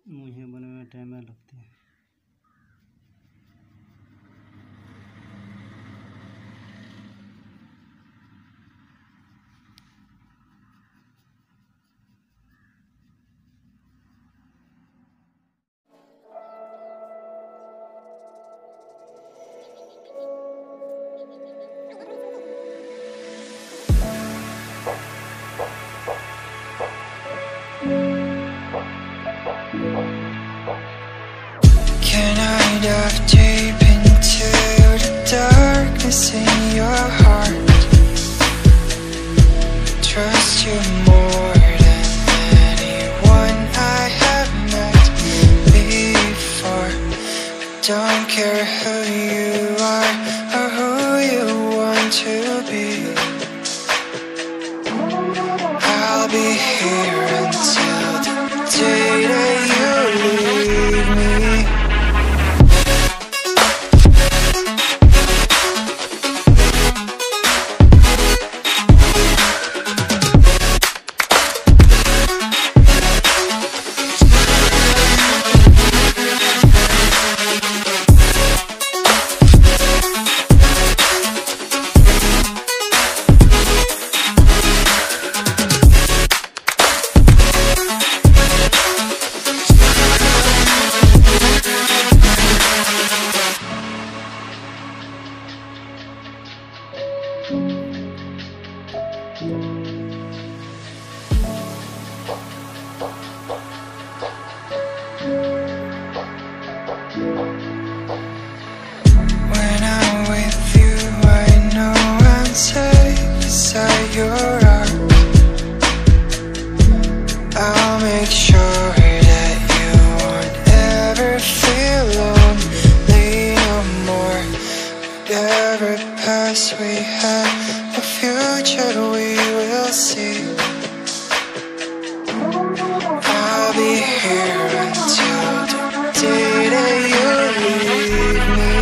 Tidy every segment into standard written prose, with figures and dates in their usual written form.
मुझे बनने में टाइम लगते हैं। Can I dive deep into the darkness in your heart? Trust you more than anyone I have met before. Don't care who you are or who you want to be. I'll be here until the day that you leave me. When I'm with you, I know I'm safe beside your arms. I'll make sure that you won't ever feel lonely no more. Whatever past we had, the future we will see. I'll be here until the day that you leave me.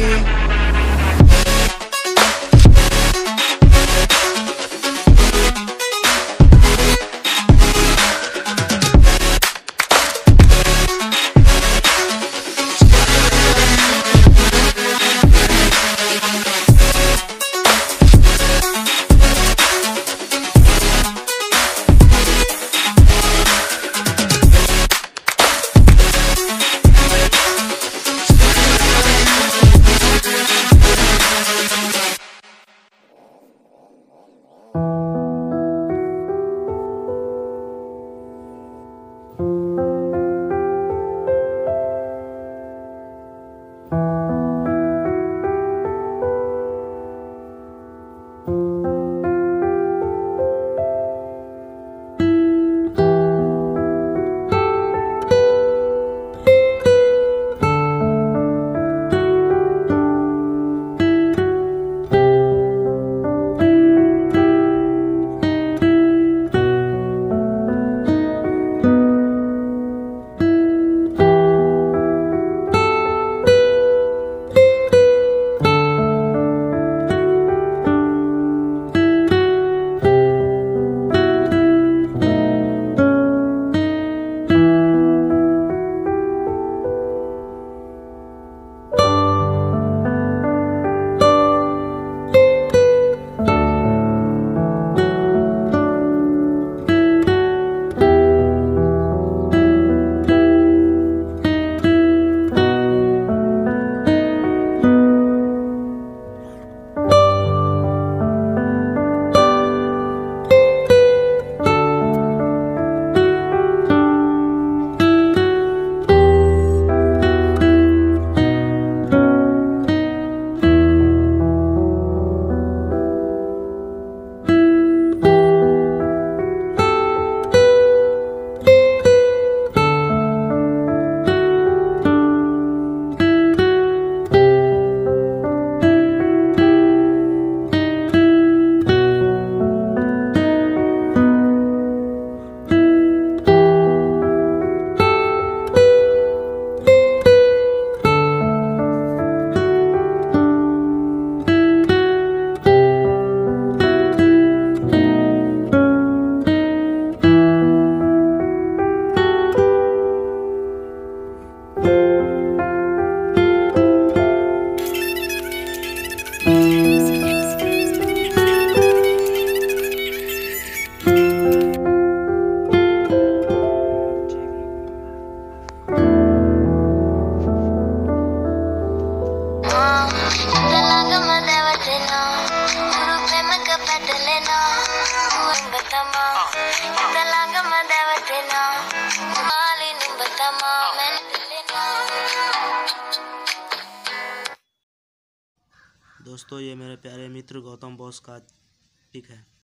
दोस्तों ये मेरे प्यारे मित्र गौतम बॉस का pic है।